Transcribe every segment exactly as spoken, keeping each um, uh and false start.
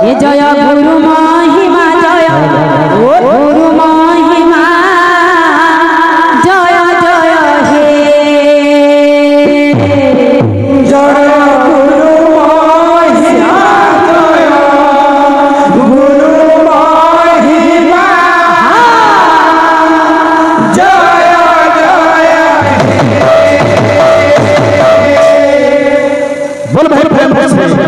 ये जय गुरु महिमा जय गुरु महिमा जय जय हे जय गुरु महिमा जय गुरु महिमा जय जय बोल भाई प्रेम प्रेम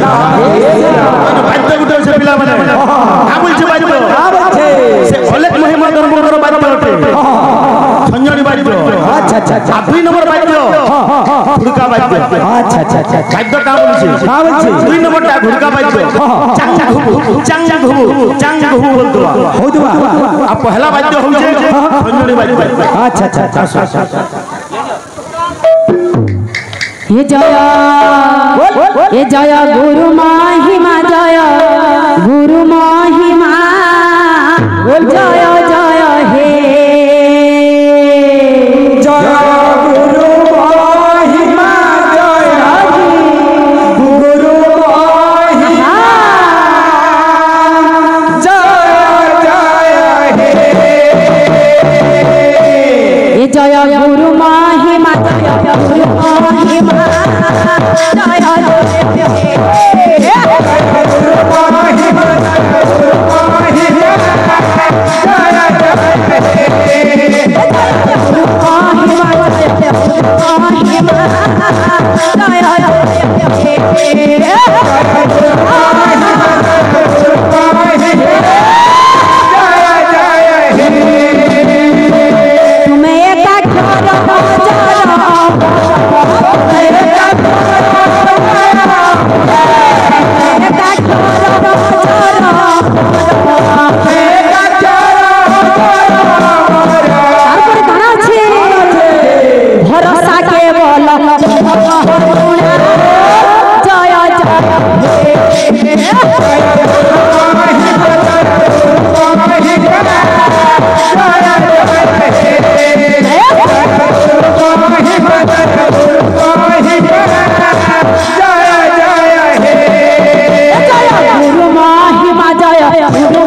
बाद्य गुटे से पिला माने आ बोल छे बाद्य से अलेख महिमा धर्मकर बाद्य अटे संजनी बाद्य अच्छा अच्छा अच्छा दुई नंबर बाद्य घुड़का बाद्य अच्छा अच्छा अच्छा बाद्य का बोल छे का बोल छे दुई नंबर ता घुड़का बाद्य चांग घुबु चांग घुबु चांग घुबु बोल दो हो दवा आ पहला बाद्य हो छे संजनी बाद्य अच्छा अच्छा अच्छा ये जय ये जय गुरु महिमा जय गुरु महिमा जय जय हे जय गुरु महिमा जय गुरु महिमा जय जय हे ये जय गुरु महिमा जय गुरु महिमा जय जय हे गुरु